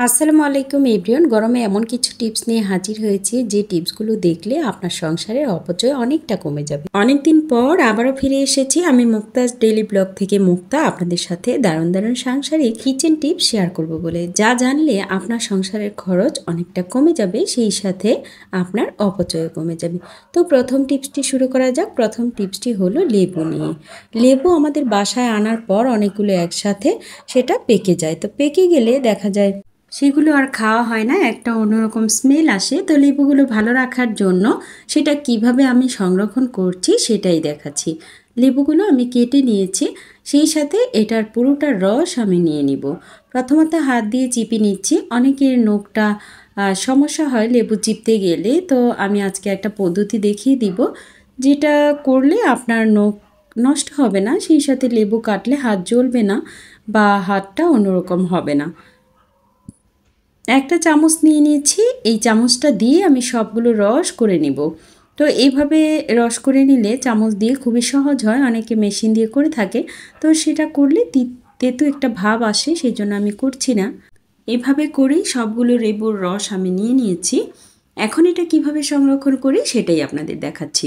আসসালামু আলাইকুম এভরিওয়ান। গরমে এমন কিছু টিপস নিয়ে হাজির হয়েছি যে টিপসগুলো দেখলে আপনার সংসারের অপচয় অনেকটা কমে যাবে। অনেকদিন পর আবারও ফিরে এসেছি আমি মুক্তাজ ডেইলি ব্লগ থেকে। মুক্তা আপনাদের সাথে দারুণ দারুণ সাংসারিক কিচেন টিপস শেয়ার করব বলে, যা জানলে আপনার সংসারের খরচ অনেকটা কমে যাবে, সেই সাথে আপনার অপচয়ও কমে যাবে। তো প্রথম টিপসটি শুরু করা যাক। প্রথম টিপসটি হলো লেবু নিয়ে। লেবু আমাদের বাসায় আনার পর অনেকগুলো একসাথে সেটা পেকে যায়। তো পেকে গেলে দেখা যায় সেগুলো আর খাওয়া হয় না, একটা অন্যরকম স্মেল আসে। তো লেবুগুলো ভালো রাখার জন্য সেটা কিভাবে আমি সংরক্ষণ করছি সেটাই দেখাচ্ছি। লেবুগুলো আমি কেটে নিয়েছি, সেই সাথে এটার পুরোটা রস আমি নিয়ে নিব। প্রথমত হাত দিয়ে চিপে নিচ্ছি। অনেকের নখটা সমস্যা হয় লেবু চিপতে গেলে, তো আমি আজকে একটা পদ্ধতি দেখিয়ে দিব যেটা করলে আপনার নখ নষ্ট হবে না, সেই সাথে লেবু কাটলে হাত জ্বলবে না বা হাতটা অন্যরকম হবে না। একটা চামচ নিয়ে নিয়েছি, এই চামচটা দিয়ে আমি সবগুলো রস করে নিব। তো এইভাবে রস করে নিলে চামচ দিয়ে খুবই সহজ হয়, অনেকে মেশিন দিয়ে করে থাকে। তো সেটা করলে তেতো একটা ভাব আসে, সেই জন্য আমি করছি না। এভাবে করেই সবগুলো লেবুর রস আমি নিয়ে নিয়েছি। এখন এটা কিভাবে সংরক্ষণ করি সেটাই আপনাদের দেখাচ্ছি।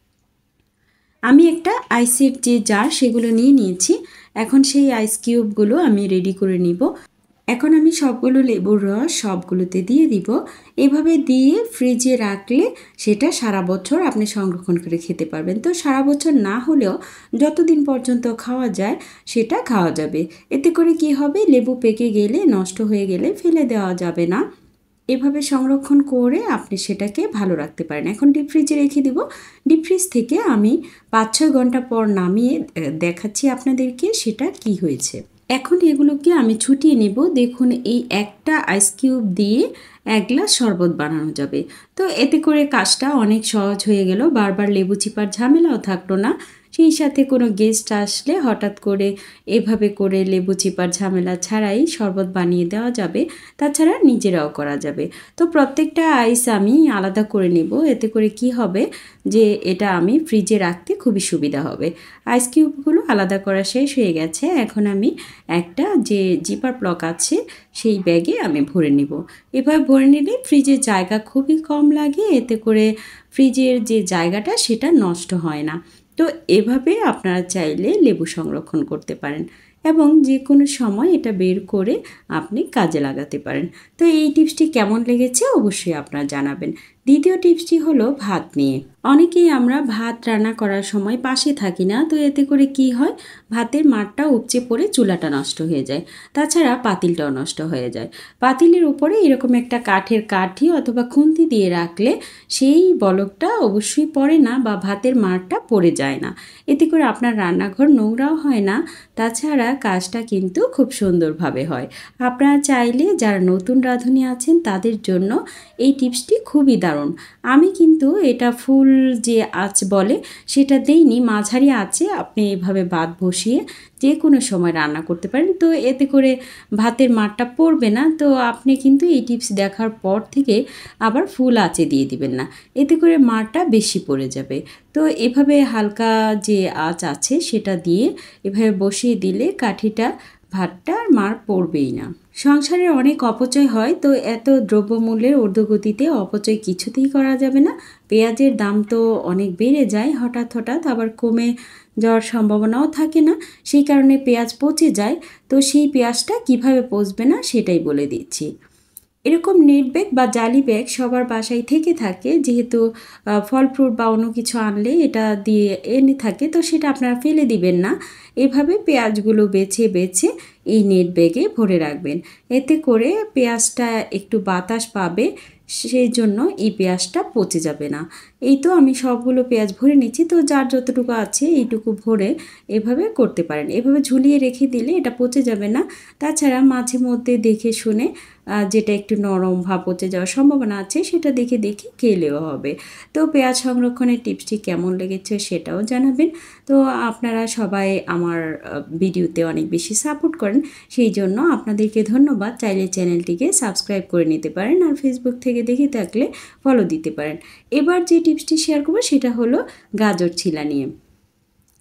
আমি একটা আইসের যে জার সেগুলো নিয়ে নিয়েছি। এখন সেই আইস কিউবগুলো আমি রেডি করে নিব। এখন আমি সবগুলো লেবুর রস সবগুলোতে দিয়ে দিব। এভাবে দিয়ে ফ্রিজে রাখলে সেটা সারা বছর আপনি সংরক্ষণ করে খেতে পারবেন। তো সারা বছর না হলেও যতদিন পর্যন্ত খাওয়া যায় সেটা খাওয়া যাবে। এতে করে কি হবে, লেবু পেকে গেলে নষ্ট হয়ে গেলে ফেলে দেওয়া যাবে না। এভাবে সংরক্ষণ করে আপনি সেটাকে ভালো রাখতে পারেন। এখন ডিপ ফ্রিজে রেখে দিব। ডিপ ফ্রিজ থেকে আমি 5-6 ঘন্টা পর নামিয়ে দেখাচ্ছি আপনাদেরকে সেটা কি হয়েছে। এখন এগুলোকে আমি ছুটিয়ে নেব। দেখুন, এই একটা আইস কিউব দিয়ে 1 গ্লাস শরবত বানানো যাবে। তো এতে করে কাজটা অনেক সহজ হয়ে গেল, বারবার লেবু চিপার ঝামেলাও থাকলো না। সেই সাথে কোনো গেস্ট আসলে হঠাৎ করে এভাবে করে লেবু চিপার ঝামেলা ছাড়াই শরবত বানিয়ে দেওয়া যাবে, তাছাড়া নিজেরাও করা যাবে। তো প্রত্যেকটা আইস আমি আলাদা করে নেব। এতে করে কি হবে যে এটা আমি ফ্রিজে রাখতে খুবই সুবিধা হবে। আইস কিউবগুলো আলাদা করা শেষ হয়ে গেছে। এখন আমি একটা যে জিপার প্লক আছে সেই ব্যাগে আমি ভরে নিব। এভাবে ভরে নিলে ফ্রিজের জায়গা খুবই কম লাগে, এতে করে ফ্রিজের যে জায়গাটা সেটা নষ্ট হয় না। তো এভাবে আপনারা চাইলে লেবু সংরক্ষণ করতে পারেন এবং যে কোনো সময় এটা বের করে আপনি কাজে লাগাতে পারেন। তো এই টিপসটি কেমন লেগেছে অবশ্যই আপনারা জানাবেন। দ্বিতীয় টিপসটি হলো ভাত নিয়ে। অনেকেই আমরা ভাত রান্না করার সময় পাশে থাকি না, তো এতে করে কি হয়, ভাতের মাড়টা উপচে পড়ে চুলাটা নষ্ট হয়ে যায়, তাছাড়া পাতিলটাও নষ্ট হয়ে যায়। পাতিলের উপরে এরকম একটা কাঠের কাঠি অথবা খুন্তি দিয়ে রাখলে সেই বলকটা অবশ্যই পড়ে না বা ভাতের মাড়টা পড়ে যায় না। এতে করে আপনার রান্নাঘর নোংরাও হয় না, তাছাড়া কাজটা কিন্তু খুব সুন্দরভাবে হয়। আপনারা চাইলে যারা নতুন রাঁধুনি আছেন তাদের জন্য এই টিপসটি খুবই দারুণ। আমি কিন্তু এটা ফুল যে আঁচ বলে সেটা দেইনি, মাঝারি আঁচে আপনি এভাবে ভাত বসিয়ে যে কোনো সময় রান্না করতে পারেন। তো এতে করে ভাতের মাড়টা পড়বে না। তো আপনি কিন্তু এই টিপস দেখার পর থেকে আবার ফুল আঁচে দিয়ে দিবেন না, এতে করে মাড়টা বেশি পড়ে যাবে। তো এভাবে হালকা যে আঁচ আছে সেটা দিয়ে এভাবে বসিয়ে দিলে কাঠিটা ভাতটা আর মাড় পড়বেই না। সংসারে অনেক অপচয় হয়, তো এত দ্রব্যমূল্যের ঊর্ধ্বগতিতে অপচয় কিছুতেই করা যাবে না। পেঁয়াজের দাম তো অনেক বেড়ে যায় হঠাৎ হঠাৎ, আবার কমে যাওয়ার সম্ভাবনাও থাকে না, সেই কারণে পেঁয়াজ পচে যায়। তো সেই পেঁয়াজটা কিভাবে পচবে না সেটাই বলে দিচ্ছি। এরকম নেট ব্যাগ বা জালি ব্যাগ সবার বাসায় থেকে থাকে, যেহেতু ফল ফ্রুট বা অন্য কিছু আনলে এটা দিয়ে এনে থাকে, তো সেটা আপনারা ফেলে দিবেন না। এভাবে পেঁয়াজগুলো বেছে বেছে এই নেট ব্যাগে ভরে রাখবেন। এতে করে পেঁয়াজটা একটু বাতাস পাবে, সেই জন্য এই পেঁয়াজটা পচে যাবে না। এই তো আমি সবগুলো পেঁয়াজ ভরে নিচ্ছি। তো যার যতটুকু আছে এইটুকু ভরে এভাবে করতে পারেন। এভাবে ঝুলিয়ে রেখে দিলে এটা পচে যাবে না। তাছাড়া মাঝে মধ্যে দেখে শুনে যেটা একটু নরম ভাব পচে যাওয়ার সম্ভাবনা আছে সেটা দেখে দেখে খেলেও হবে। তো পেঁয়াজ সংরক্ষণের টিপসটি কেমন লেগেছে সেটাও জানাবেন। তো আপনারা সবাই আমার ভিডিওতে অনেক বেশি সাপোর্ট করেন, সেই জন্য আপনাদেরকে ধন্যবাদ। চাইলে চ্যানেলটিকে সাবস্ক্রাইব করে নিতে পারেন, আর ফেসবুক থেকে দেখে থাকলে ফলো দিতে পারেন। এবার যে টিপসটি শেয়ার করব সেটা হলো গাজর ছিলা নিয়ে।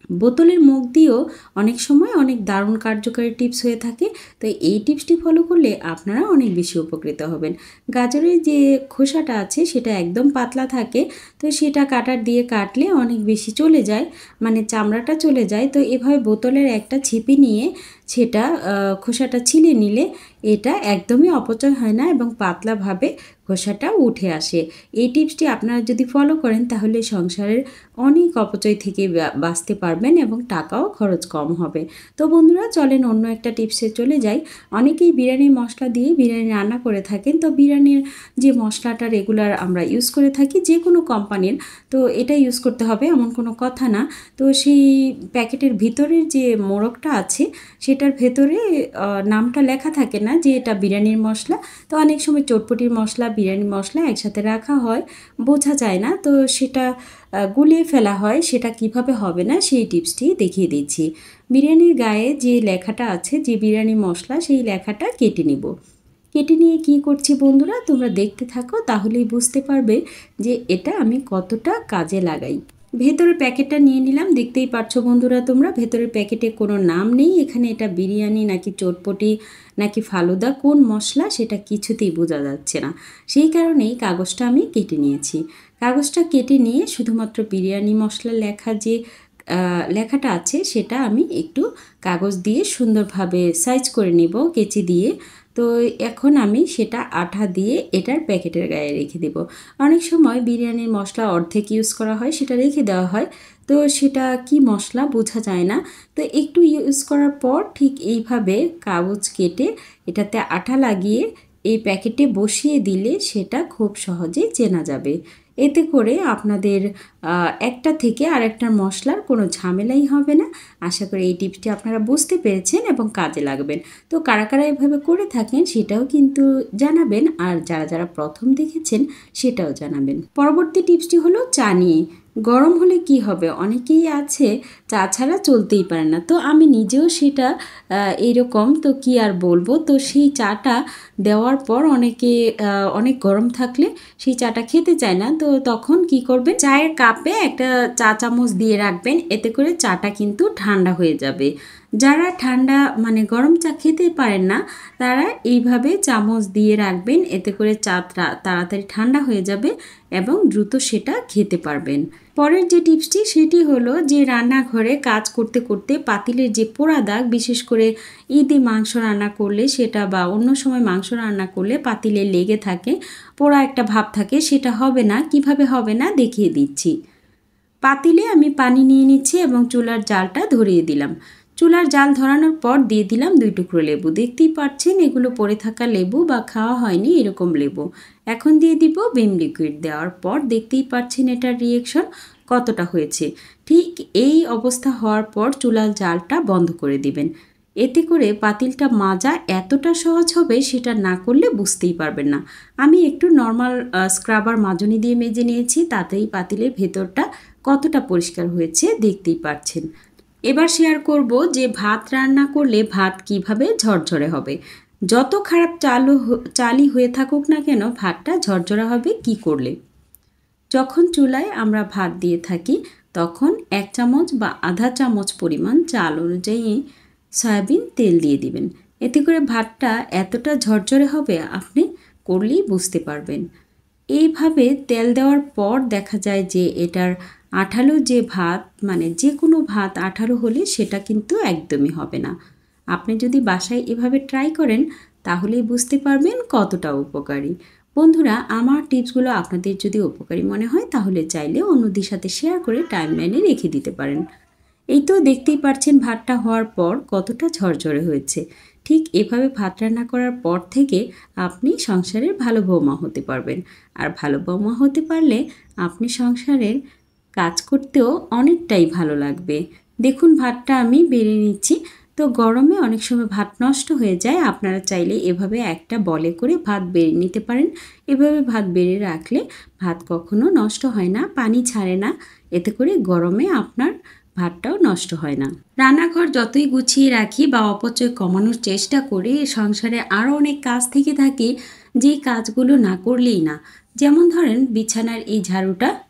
বোতলের মুখ দিয়েও অনেক সময় অনেক দারুণ কার্যকারী টিপস হয়ে থাকে। তো এই টিপসটি ফলো করলে আপনারা অনেক বেশি উপকৃত হবেন। গাজরের যে খোসাটা আছে সেটা একদম পাতলা থাকে, তো সেটা কাটার দিয়ে কাটলে অনেক বেশি চলে যায়, মানে চামড়াটা চলে যায়। তো এভাবে বোতলের একটা ছিপি নিয়ে সেটা খোসাটা ছিলে নিলে এটা একদমই অপচয় হয় না এবং পাতলাভাবে খোসাটা উঠে আসে। এই টিপসটি আপনারা যদি ফলো করেন তাহলে সংসারের অনেক অপচয় থেকে বাঁচতে পারবেন এবং টাকাও খরচ কম হবে। তো বন্ধুরা চলেন অন্য একটা টিপসে চলে যাই। অনেকেই বিরিয়ানির মশলা দিয়ে বিরিয়ানি রান্না করে থাকেন। তো বিরিয়ানির যে মশলাটা রেগুলার আমরা ইউজ করে থাকি যে কোনো কোম্পানির, তো এটা ইউজ করতে হবে এমন কোনো কথা না। তো সেই প্যাকেটের ভিতরের যে মোড়কটা আছে সেটার ভেতরে নামটা লেখা থাকে না যে এটা বিরিয়ানির মশলা। তো অনেক সময় চটপটির মশলা বিরিয়ানির মশলা একসাথে রাখা হয়, বোঝা যায় না, তো সেটা গুলিয়ে ফেলা হয়। সেটা কিভাবে হবে না সেই টিপসটি দেখিয়ে দিচ্ছি। বিরিয়ানির গায়ে যে লেখাটা আছে যে বিরিয়ানি মশলা, সেই লেখাটা কেটে নিব। কেটে নিয়ে কি করছি বন্ধুরা তোমরা দেখতে থাকো, তাহলেই বুঝতে পারবে যে এটা আমি কতটা কাজে লাগাই। ভেতরের প্যাকেটটা নিয়ে নিলাম, দেখতেই পাচ্ছ বন্ধুরা তোমরা ভেতরের প্যাকেটে কোনো নাম নেই। এখানে এটা বিরিয়ানি নাকি চটপটি নাকি ফালুদা কোন মশলা সেটা কিছুতেই বোঝা যাচ্ছে না। সেই কারণেই কাগজটা আমি কেটে নিয়েছি। কাগজটা কেটে নিয়ে শুধুমাত্র বিরিয়ানি মশলা লেখা যে লেখাটা আছে সেটা আমি একটু কাগজ দিয়ে সুন্দরভাবে সাইজ করে নেব কেচি দিয়ে। তো এখন আমি সেটা আঠা দিয়ে এটার প্যাকেটের গায়ে রেখে দেব। অনেক সময় বিরিয়ানির মশলা অর্ধেক ইউজ করা হয়, সেটা রেখে দেওয়া হয়, তো সেটা কি মশলা বোঝা যায় না। তো একটু ইউজ করার পর ঠিক এইভাবে কাগজ কেটে এটাতে আঠা লাগিয়ে এই প্যাকেটে বসিয়ে দিলে সেটা খুব সহজেই চেনা যাবে। এতে করে আপনাদের একটা থেকে আরেকটার মশলার কোনো ঝামেলাই হবে না। আশা করি এই টিপসটি আপনারা বুঝতে পেরেছেন এবং কাজে লাগবেন। তো কারা কারা এভাবে করে থাকেন সেটাও কিন্তু জানাবেন, আর যারা যারা প্রথম দেখেছেন সেটাও জানাবেন। পরবর্তী টিপসটি হলো চা নিয়ে। গরম হলে কি হবে, অনেকেই আছে চা ছাড়া চলতেই পারে না। তো আমি নিজেও সেটা এইরকম, তো কি আর বলবো। তো সেই চাটা দেওয়ার পর অনেকে অনেক গরম থাকলে সেই চাটা খেতে চায় না। তো তখন কি করবেন, চায়ের কাপে একটা চা চামচ দিয়ে রাখবেন, এতে করে চাটা কিন্তু ঠান্ডা হয়ে যাবে। যারা ঠান্ডা মানে গরম চা খেতে পারেন না তারা এইভাবে চামচ দিয়ে রাখবেন, এতে করে চা তাড়াতাড়ি ঠান্ডা হয়ে যাবে এবং দ্রুত সেটা খেতে পারবেন। পরের যে টিপসটি সেটি হলো যে রান্নাঘরে কাজ করতে করতে পাতিলের যে পোড়া দাগ, বিশেষ করে ঈদে মাংস রান্না করলে সেটা বা অন্য সময় মাংস রান্না করলে পাতিলে লেগে থাকে, পোড়া একটা ভাব থাকে, সেটা হবে না। কিভাবে হবে না দেখিয়ে দিচ্ছি। পাতিলে আমি পানি নিয়ে নিচ্ছি এবং চুলার জালটা ধরিয়ে দিলাম। চুলার জাল ধরানোর পর দিয়ে দিলাম 2 টুকরো লেবু। দেখতেই পাচ্ছেন এগুলো পড়ে থাকা লেবু বা খাওয়া হয়নি এরকম লেবু। এখন দিয়ে দিব ভিম লিকুইড। দেওয়ার পর দেখতেই পাচ্ছেন এটার রিয়েকশন কতটা হয়েছে। ঠিক এই অবস্থা হওয়ার পর চুলার জালটা বন্ধ করে দিবেন। এতে করে পাতিলটা মাজা এতটা সহজ হবে সেটা না করলে বুঝতেই পারবেন না। আমি একটু নর্মাল স্ক্রাবার মাজনি দিয়ে মেজে নিয়েছি, তাতেই পাতিলের ভেতরটা কতটা পরিষ্কার হয়েছে দেখতেই পাচ্ছেন। এবার শেয়ার করব যে ভাত রান্না করলে ভাত কিভাবে ঝরঝরে হবে। যত খারাপ চালই হয়ে থাকুক না কেন ভাতটা ঝরঝরা হবে কি করলে। যখন চুলায় আমরা ভাত দিয়ে থাকি তখন 1 চামচ বা আধা চামচ পরিমাণ চাল অনুযায়ী সয়াবিন তেল দিয়ে দিবেন। এতে করে ভাতটা এতটা ঝরঝরে হবে আপনি করলেই বুঝতে পারবেন। এইভাবে তেল দেওয়ার পর দেখা যায় যে এটার আঠালো যে ভাত, মানে যে কোনো ভাত আঠালো হলে সেটা কিন্তু একদমই হবে না। আপনি যদি বাসায় এভাবে ট্রাই করেন তাহলেই বুঝতে পারবেন কতটা উপকারী। বন্ধুরা আমার টিপসগুলো আপনাদের যদি উপকারী মনে হয় তাহলে চাইলে অন্যদের সাথে শেয়ার করে টাইমলাইনে রেখে দিতে পারেন। এই তো দেখতেই পাচ্ছেন ভাতটা হওয়ার পর কতটা ঝরঝরে হয়েছে। ঠিক এভাবে ভাত রান্না করার পর থেকে আপনি সংসারের ভালো বৌমা হতে পারবেন। আর ভালো বৌমা হতে পারলে আপনি সংসারের কাজ করতেও অনেকটাই ভালো লাগবে। দেখুন ভাতটা আমি বেড়ে নিচ্ছি। তো গরমে অনেক সময় ভাত নষ্ট হয়ে যায়, আপনারা চাইলে এভাবে একটা বলে করে ভাত বেড়ে নিতে পারেন। এভাবে ভাত বেড়ে রাখলে ভাত কখনো নষ্ট হয় না, পানি ছাড়ে না, এতে করে গরমে আপনার ভাতটাও নষ্ট হয় না। রান্নাঘর যতই গুছিয়ে রাখি বা অপচয় কমানোর চেষ্টা করি, সংসারে আরও অনেক কাজ থেকে থাকে যেই কাজগুলো না করলেই না। যেমন ধরেন বিছানার এই ঝাড়ুটা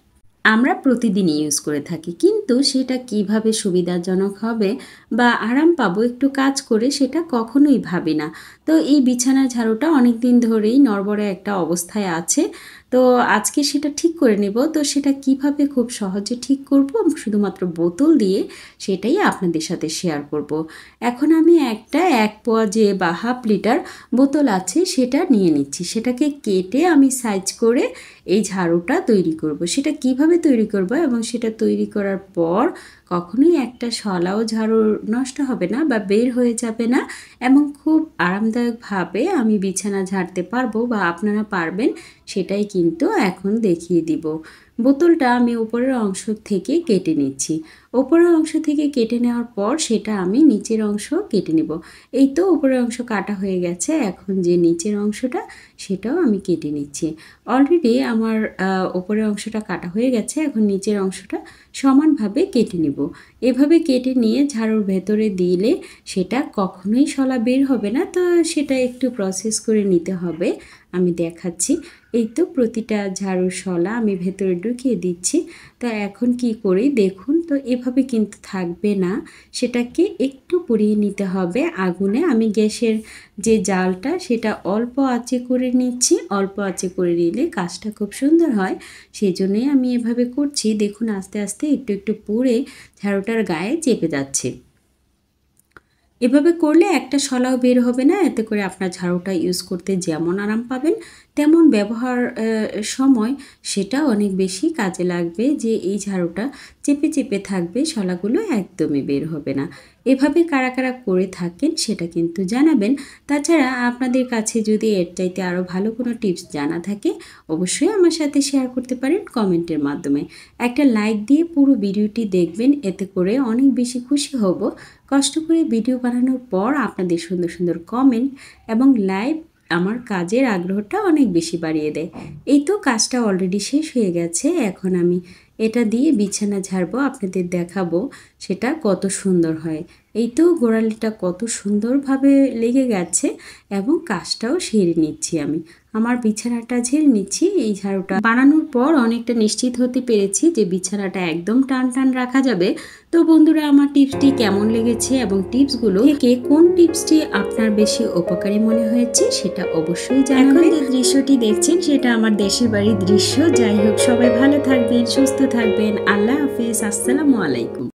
আমরা প্রতিদিন ইউজ করে থাকি, কিন্তু সেটা কিভাবে সুবিধাজনক হবে বা আরাম পাবো একটু কাজ করে সেটা কখনোই ভাবি না। তো এই বিছানা ঝাড়ুটা অনেক দিন ধরেই নড়বড়ে একটা অবস্থায় আছে। তো আজকে সেটা ঠিক করে নেব। তো সেটা কিভাবে খুব সহজে ঠিক করব শুধুমাত্র বোতল দিয়ে, সেটাই আপনাদের সাথে শেয়ার করব। এখন আমি একটা 1 পোয়া যে বা হাফ লিটার বোতল আছে সেটা নিয়ে নিচ্ছি। সেটাকে কেটে আমি সাইজ করে এই ঝাড়ুটা তৈরি করব। সেটা কিভাবে তৈরি করব এবং সেটা তৈরি করার পর কখনোই একটা শলাও ঝাড়ু নষ্ট হবে না বা বের হয়ে যাবে না, এবং খুব আরামদায়কভাবে আমি বিছানা ঝাড়তে পারবো বা আপনারা পারবেন, সেটাই কিন্তু এখন দেখিয়ে দিব। বোতলটা আমি উপরের অংশ থেকে কেটে নিচ্ছি। উপরের অংশ থেকে কেটে নেওয়ার পর সেটা আমি নিচের অংশ কেটে নেব। এই তো উপরের অংশ কাটা হয়ে গেছে, এখন যে নিচের অংশটা সেটাও আমি কেটে নিচ্ছি। অলরেডি আমার উপরের অংশটা কাটা হয়ে গেছে, এখন নিচের অংশটা সমানভাবে কেটে নেব। এভাবে কেটে নিয়ে ঝাড়ুর ভেতরে দিলে সেটা কখনোই শলা বের হবে না। তো সেটা একটু প্রসেস করে নিতে হবে, আমি দেখাচ্ছি। এই তো প্রতিটা ঝাড়ুর শলা আমি ভেতরে ঢুকিয়ে দিচ্ছি। তো এখন কি করি দেখুন, তো এভাবে কিন্তু থাকবে না, সেটাকে একটু পুড়িয়ে নিতে হবে আগুনে। আমি গ্যাসের যে জালটা সেটা অল্প আঁচে করে নিচ্ছি। অল্প আঁচে করে নিলে কাজটা খুব সুন্দর হয়, সেই জন্যই আমি এভাবে করছি। দেখুন আস্তে আস্তে একটু একটু পুড়ে ঝাড়ুটার গায়ে চেপে যাচ্ছে। এভাবে করলে একটা শলাও বের হবে না, এতে করে আপনার ঝাড়ুটা ইউজ করতে যেমন আরাম পাবেন তেমন ব্যবহার সময় সেটা অনেক বেশি কাজে লাগবে, যে এই ঝাড়ুটা চেপে চেপে থাকবে, শলাগুলো একদমই বের হবে না। এভাবে কারা কারা করে থাকেন সেটা কিন্তু জানাবেন। তাছাড়া আপনাদের কাছে যদি এর চাইতে আরও ভালো কোনো টিপস জানা থাকে অবশ্যই আমার সাথে শেয়ার করতে পারেন কমেন্টের মাধ্যমে। একটা লাইক দিয়ে পুরো ভিডিওটি দেখবেন, এতে করে অনেক বেশি খুশি হব। কষ্ট করে ভিডিও বানানোর পর আপনাদের সুন্দর সুন্দর কমেন্ট এবং লাইভ আমার কাজের আগ্রহটা অনেক বেশি বাড়িয়ে দেয়। এই তো কাজটা অলরেডি শেষ হয়ে গেছে, এখন আমি এটা দিয়ে বিছানা ঝাড়বো, আপনাদের দেখাবো সেটা কত সুন্দর হয়। এই তো গোড়ালিটা কত সুন্দরভাবে লেগে গেছে এবং কাজটাও সেরে নিচ্ছি। আমি আমার বিছানাটা ঝেড়ে নিচ্ছি। এই ঝাড়ুটা বানানোর পর অনেকটা নিশ্চিত হতে পেরেছি যে বিছানাটা একদম টান টান রাখা যাবে। তো বন্ধুরা, আমার টিপসটি কেমন লেগেছে এবং টিপসগুলো থেকে কোন টিপসটি আপনার বেশি উপকারী মনে হয়েছে সেটা অবশ্যই জানাবেন। এখন যে দৃশ্যটি দেখছেন সেটা আমার দেশের বাড়ির দৃশ্য। যাই হোক, সবাই ভালো থাকবেন, সুস্থ থাকবেন। আল্লাহ হাফেজ, আসসালামু আলাইকুম।